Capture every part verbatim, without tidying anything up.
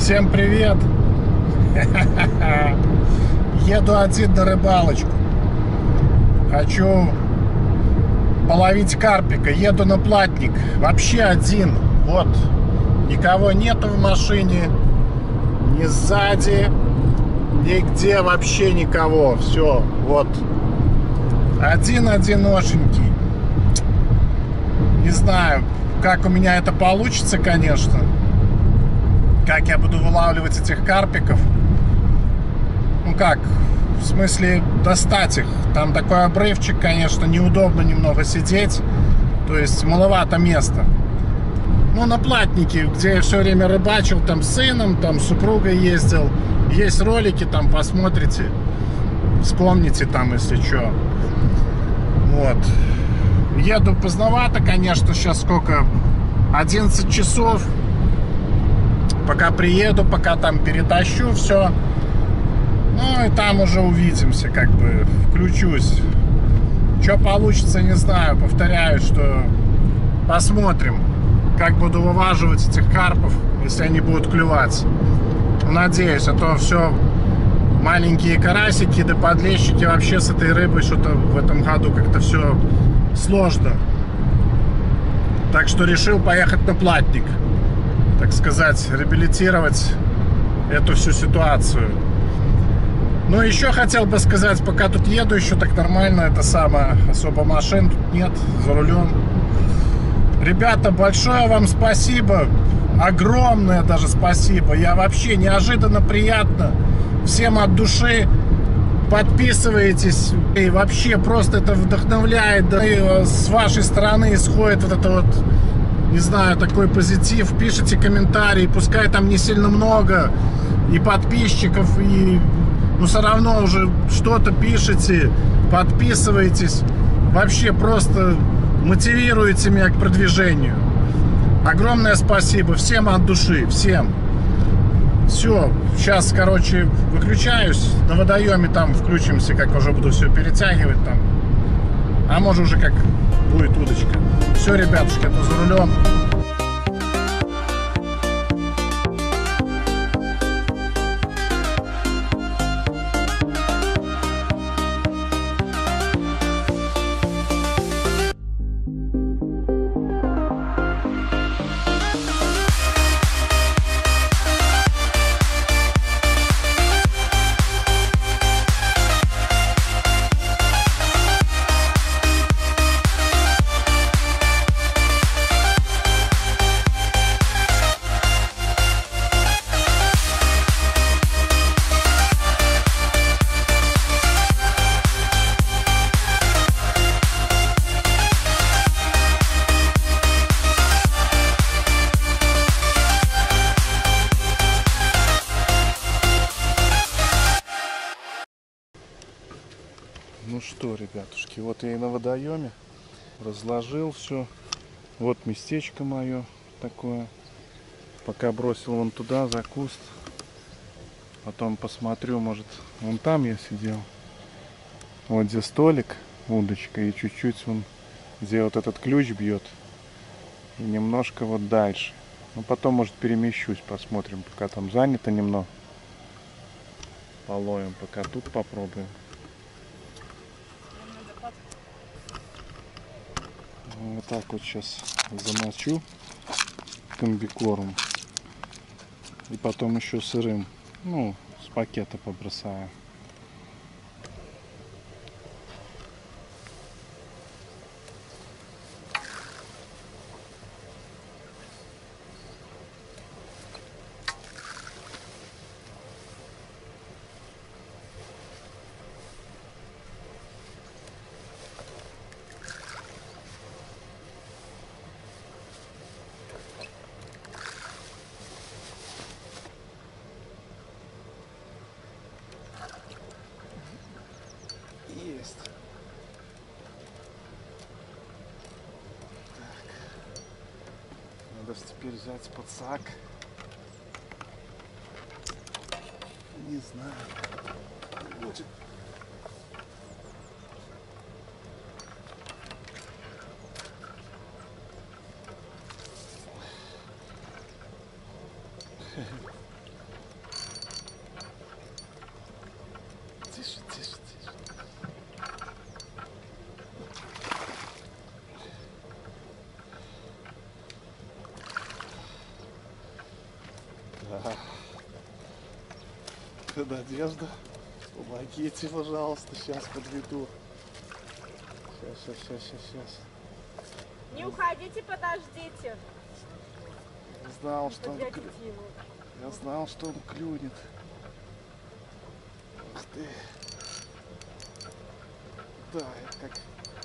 Всем привет! Еду один на рыбалочку. Хочу половить карпика. Еду на платник. Вообще один. Вот. Никого нету в машине. Ни сзади. Нигде вообще никого. Все. Вот. Один-одиношенький. Не знаю, как у меня это получится, конечно. Как я буду вылавливать этих карпиков. Ну как, в смысле достать их. Там такой обрывчик, конечно, неудобно немного сидеть. То есть маловато места. Ну, на платнике, где я все время рыбачил, там с сыном, там с супругой ездил. Есть ролики, там посмотрите. Вспомните там, если что. Вот. Еду поздновато, конечно, сейчас сколько? одиннадцать часов. Пока приеду, пока там перетащу все. Ну и там уже увидимся, как бы включусь. Что получится, не знаю. Повторяю, что посмотрим, как буду вываживать этих карпов, если они будут клевать. Ну, надеюсь, а то все маленькие карасики да подлещики. Вообще с этой рыбой что-то в этом году как-то все сложно. Так что решил поехать на платник, так сказать, реабилитировать эту всю ситуацию. Ну, еще хотел бы сказать, пока тут еду, еще так нормально, это самое, особо машин тут нет, за рулем. Ребята, большое вам спасибо, огромное даже спасибо. Я вообще неожиданно приятно, всем от души. Подписывайтесь, и вообще просто это вдохновляет, да, и с вашей стороны исходит вот это вот, не знаю, такой позитив. Пишите комментарии, пускай там не сильно много и подписчиков, и ну все равно уже что-то пишите, подписывайтесь, вообще просто мотивируете меня к продвижению. Огромное спасибо всем от души, всем. Все, сейчас, короче, выключаюсь, на водоеме там включимся, как уже буду все перетягивать там, а может уже как будет удочка. Все, ребятушки, это за рулем. Ну что, ребятушки, вот я и на водоеме разложил все. Вот местечко мое такое. Пока бросил вон туда, за куст. Потом посмотрю, может, вон там я сидел. Вот где столик, удочка, и чуть-чуть вон, где вот этот ключ бьет. И немножко вот дальше. Ну, потом, может, перемещусь, посмотрим, пока там занято немного. Половим, пока тут попробуем. Вот так вот сейчас замочу комбикормом. И потом еще сырым, ну, с пакета побросаю. Есть. Так. Надо теперь взять подсак. Не знаю. Будет. Да. Надежда, помогите, пожалуйста, сейчас подведу. Сейчас, сейчас, сейчас, сейчас, сейчас. Не уходите, подождите. Я знал, что он клю... Я знал, что он клюнет. Ух ты. Да, я как...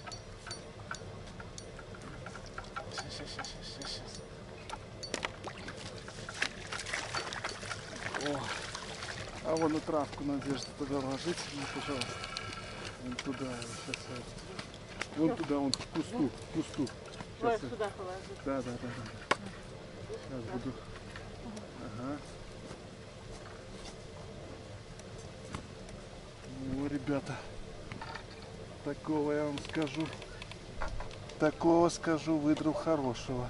Сейчас, сейчас, сейчас, сейчас, сейчас. О, а вон и травку, Надежда, туда ложите мне, пожалуйста. Вон туда, сейчас я... Вон туда, вон к кусту, к кусту. Ой, сюда положи. Да, да, да, да. Сейчас буду. Ага. Ну, ребята, такого я вам скажу. Такого скажу, выдру хорошего.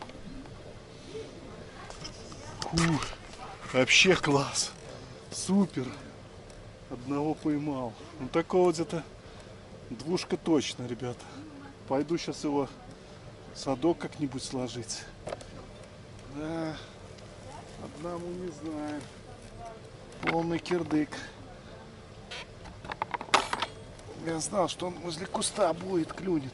Фух, вообще класс. Супер. Одного поймал. Ну такого где-то двушка точно, ребята. Пойду сейчас его в садок как-нибудь сложить. Да, одному не знаю. Полный кирдык. Я знал, что он возле куста будет, клюнет.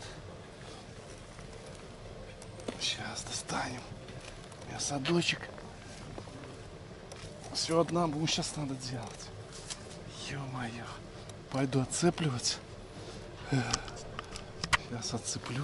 Сейчас достанем. Я садочек. Все одному сейчас надо делать. Ё-моё. Пойду отцепливать. Сейчас отцеплю.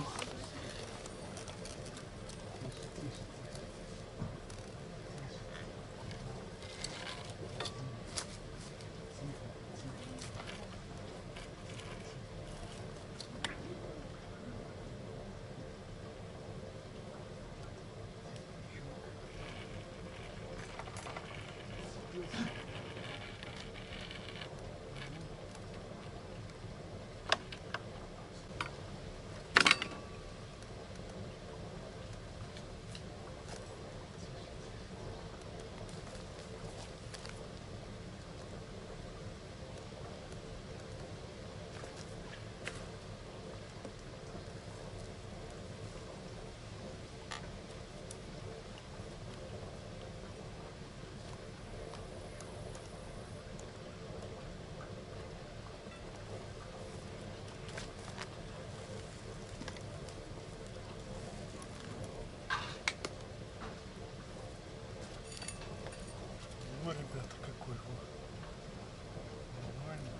О, ребята, какой он. Нормально.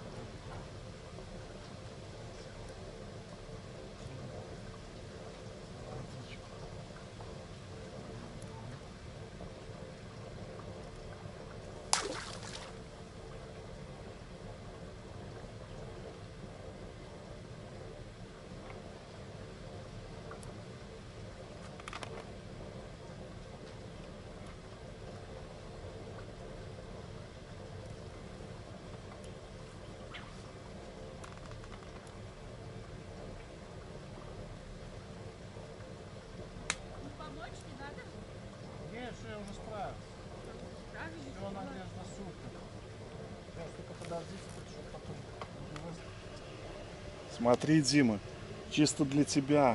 Я уже справился. Все, Надежда, супер. Сейчас только подождите, чтобы потом. Смотри, Дима, чисто для тебя.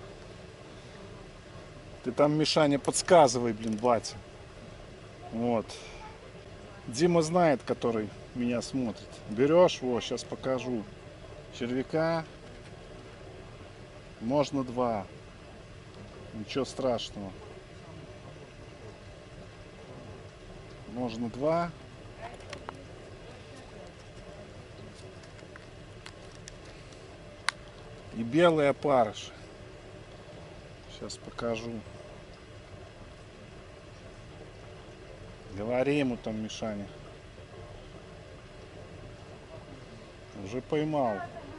Ты там, Мишаня, подсказывай, блин, батя. Вот. Дима знает, который меня смотрит. Берешь, вот, сейчас покажу. Червяка. Можно два. Ничего страшного. Можно два. И белые опарыши. Сейчас покажу. Говори ему там, Мишаня. Уже поймал.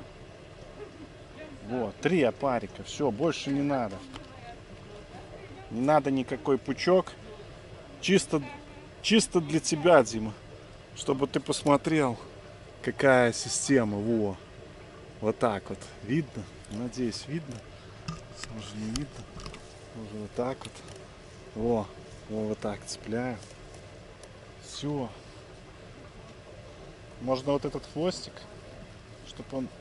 Вот, три опарика. Все, больше не надо. Не надо никакой пучок. Чисто, чисто для тебя, Дима. Чтобы ты посмотрел, какая система. Во. Вот так вот. Видно? Надеюсь, видно. Может, не видно. Может, вот так вот. Во. Во, вот так цепляю. Все. Можно вот этот хвостик, чтобы он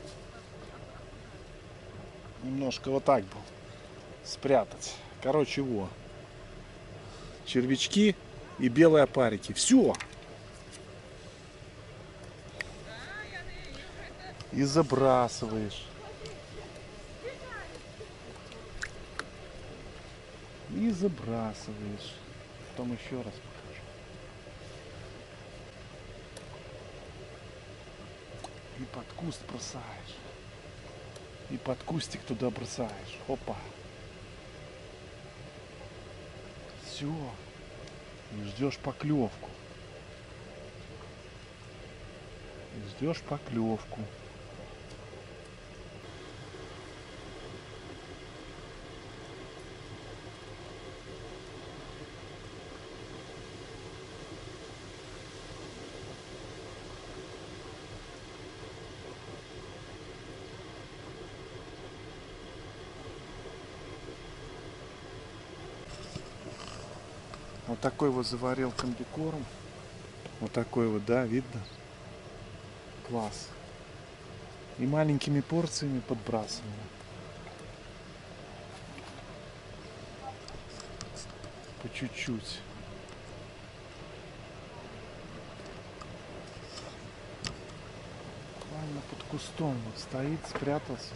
немножко вот так был. Спрятать. Короче, во. Червячки и белые опарики. Все. И забрасываешь. И забрасываешь. Потом еще раз покажу. И под куст бросаешь. И под кустик туда бросаешь. Опа. Все. И ждешь поклевку. И ждешь поклевку. Вот такой вот заварил комбикорм. Вот такой вот, да, видно? Класс. И маленькими порциями подбрасываем. По чуть-чуть. Ладно, под кустом вот стоит, спрятался.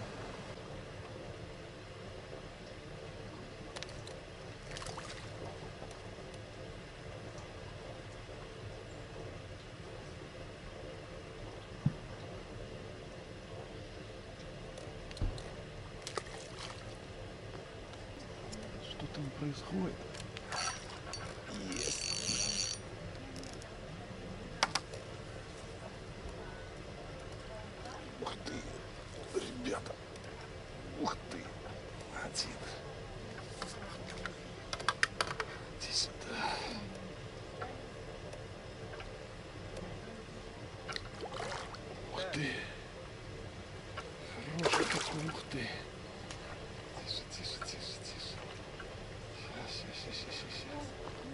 Что там происходит? Есть. Ух ты, ребята. Ух ты. Один. Иди сюда. Ух ты. Хороший какой, ух ты. Тише, тише, тише, тише. Сейчас, сейчас, сейчас, сейчас, сейчас.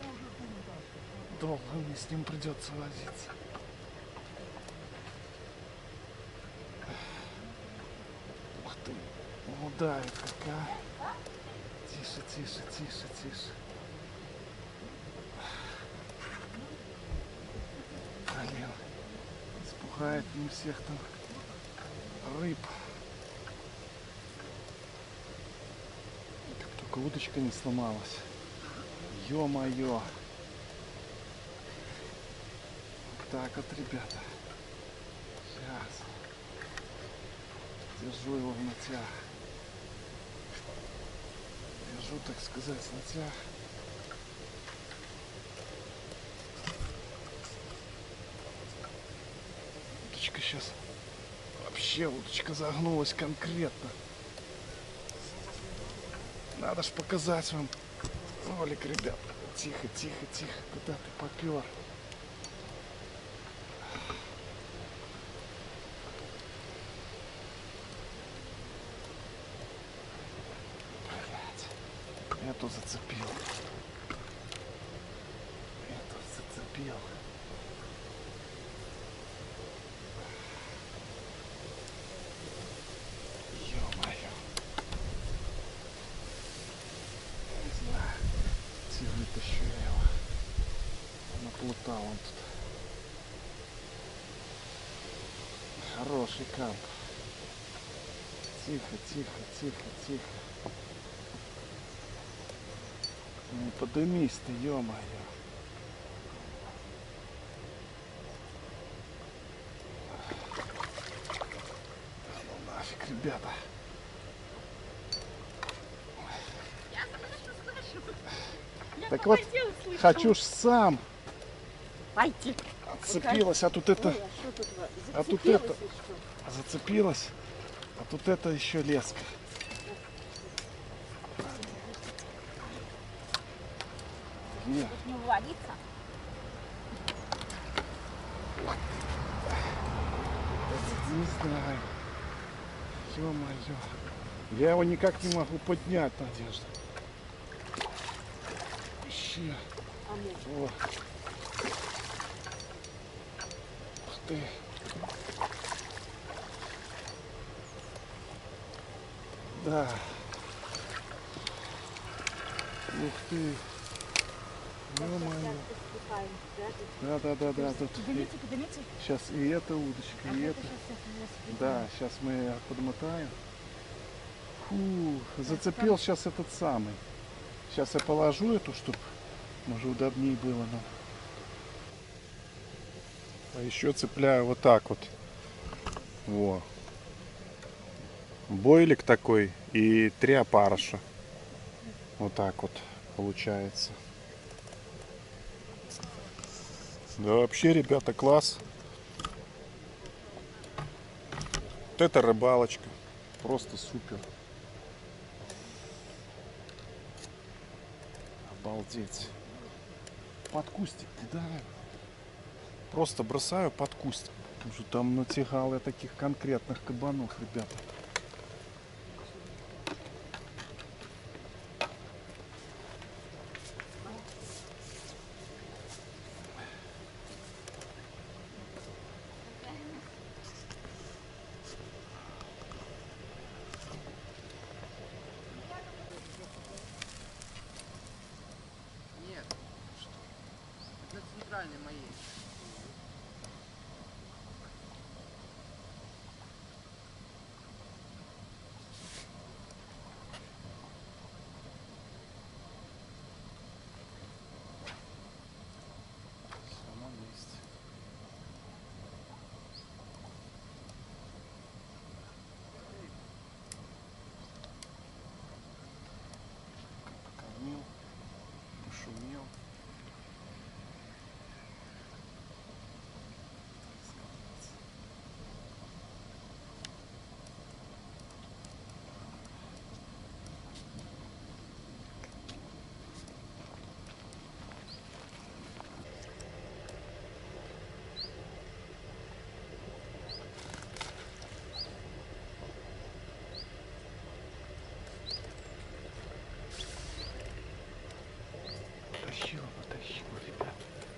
Долго мне с ним придется возиться. Ух ты. Ну давит какая. Тише, тише, тише, тише. Блин. Испугает не всех там рыб. Как только удочка не сломалась. Ё-моё. Так вот, ребята. Сейчас. Держу его в натяг. Держу, так сказать, в натяг. Удочка сейчас. Вообще удочка загнулась конкретно. Надо ж показать вам ролик, ребят. Тихо, тихо, тихо. Куда ты попер? Блять. Эту зацепил. Эту зацепил. Ё-моё. Не знаю. Где вытащу я его. Наплутал он тут. Хороший камп. Тихо, тихо, тихо, тихо. Не подымись ты, ё-моё. Ну нафиг, ребята. Так вот, хочу ж сам. Пойди. Отцепилась, а тут это, Ой, а что тут? а тут Зацепилась это, или что? зацепилась, а тут это еще леска. Где? Тут не валится. Не знаю. Ё-моё. Я его никак не могу поднять, Надежда. Ищи. А ну. О. Ух ты. Да. Ух ты. Ё-моё. Да, да, да, да. Тут Поднимите, поднимите. сейчас и эта удочка, А и это эта. сейчас я Да, сейчас мы подмотаем. Фу, зацепил сейчас этот самый. Сейчас я положу эту, чтобы, может, удобнее было нам. А еще цепляю вот так вот. Во. Бойлик такой и три опарыша. Вот так вот получается. Да вообще, ребята, класс. Вот это рыбалочка. Просто супер. Обалдеть. Под кустик кидаю. Просто бросаю под кустик. Потому что там натягал я таких конкретных кабанов, ребята. Нет. На центральной моей. Все на месте. Покормил, пошумел. Потащил, потащил, ребят.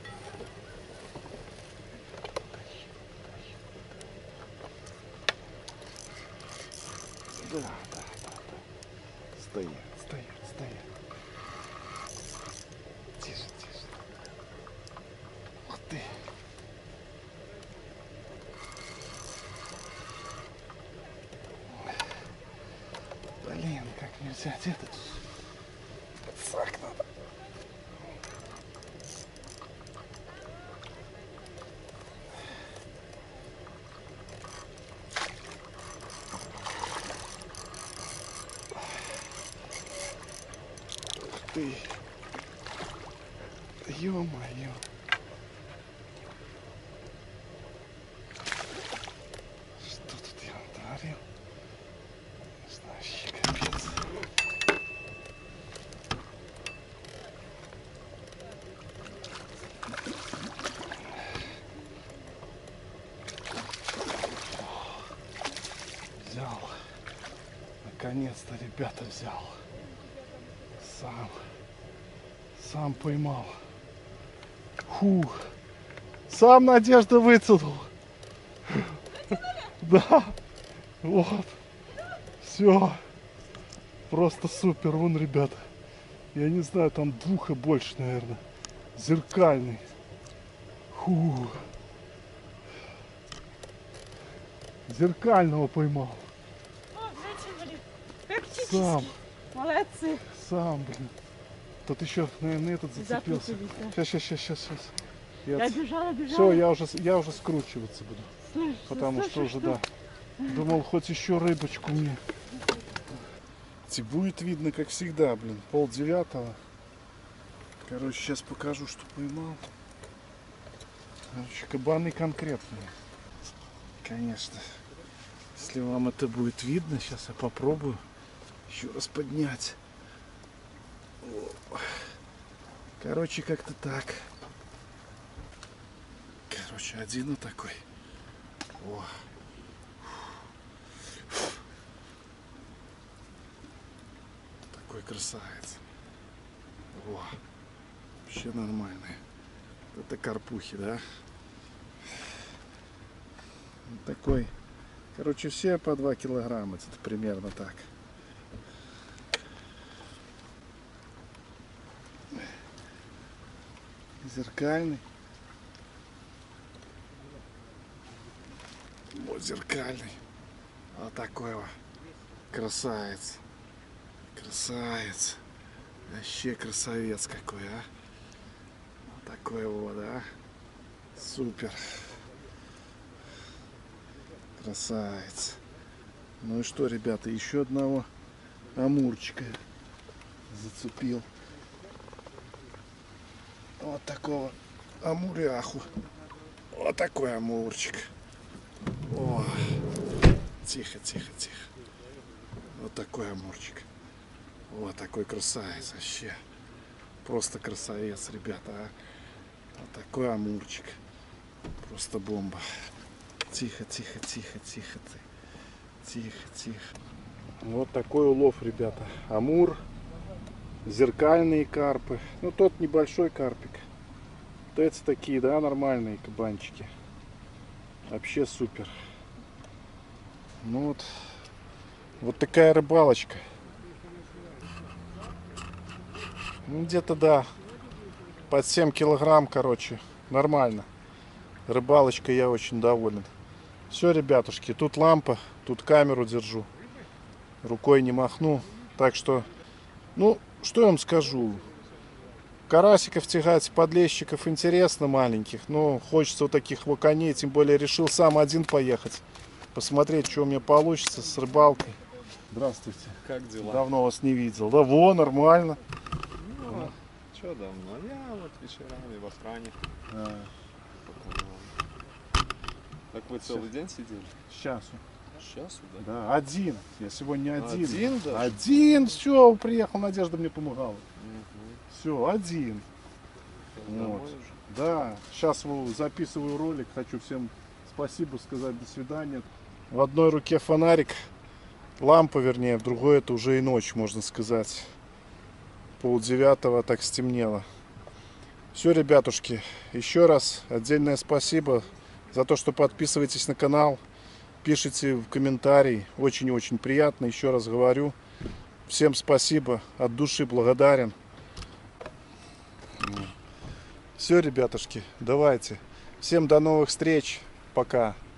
Потащил, потащил. Да, да, да, да. Стоит, стоит, стоит. Тише, тише. Ух ты. Блин, как мне взять этот? Сак надо. Ух ты. Ё-моё. Что тут я натворил? Не знаю, вообще капец. Взял. Наконец-то, ребята, взял. Сам. Сам поймал. Фух. Сам Надежда вытянул. Да. Вот. Все. Просто супер. Вон, ребята. Я не знаю, там двух и больше, наверное. Зеркальный. Фух. Зеркального поймал. О, вытянули. Как Сам. Молодцы. Сам, блин. Тут еще, наверное, этот зацепился. Запутались, да. Сейчас, сейчас, сейчас, сейчас. Я бежала, бежала. Все, я уже, я уже скручиваться буду. Слышь, Потому слышь, что уже, что? да. Думал, хоть еще рыбочку мне. Будет видно, как всегда, блин, пол девятого. Короче, сейчас покажу, что поймал. Короче, кабаны конкретные. Конечно. Если вам это будет видно, сейчас я попробую еще раз поднять. О. Короче, как-то так. Короче, один вот такой. О. Такой красавец. О. Вообще нормальный. Это карпухи, да? Вот такой. Короче, все по два килограмма. Это примерно так. Зеркальный. Вот зеркальный. Вот такой вот. Красавец. Красавец. Вообще красавец какой, а. Вот такой вот, а. Супер. Красавец. Ну и что, ребята, еще одного амурчика зацепил. Вот такого амуряху. Вот такой амурчик. О, тихо, тихо, тихо. Вот такой амурчик. Вот такой красавец вообще. Просто красавец, ребята, а. Вот такой амурчик. Просто бомба. Тихо, тихо, тихо, тихо. Тихо, тихо. Вот такой улов, ребята. Амур. Зеркальные карпы. Ну, тот небольшой карпик. Вот эти такие, да, нормальные кабанчики. Вообще супер. Ну вот. Вот такая рыбалочка. Ну, где-то, да. Под семь килограмм, короче. Нормально. Рыбалочка, я очень доволен. Все, ребятушки, тут лампа, тут камеру держу. Рукой не махну. Так что, ну, что я вам скажу. Карасиков тягать, подлещиков интересно маленьких. Но хочется вот таких ваконей. Тем более решил сам один поехать. Посмотреть, что у меня получится с рыбалкой. Здравствуйте. Как дела? Давно вас не видел. Да, во, нормально. Ну, что давно? Я вот вечерами в охране. А, Так вы целый день сидели? сейчас. Сейчас, да? Да, один. Я сегодня один. Один даже? Один. Все, приехал, Надежда мне помогала. Угу. Все, один. Домой Вот. уже? Да, сейчас записываю ролик. Хочу всем спасибо сказать, до свидания. В одной руке фонарик, лампа вернее, в другой это уже и ночь, можно сказать. Полдевятого так стемнело. Все, ребятушки, еще раз отдельное спасибо за то, что подписываетесь на канал, пишите в комментарии. Очень-очень приятно, еще раз говорю. Всем спасибо, от души благодарен. Все, ребятушки, давайте. Всем до новых встреч. Пока.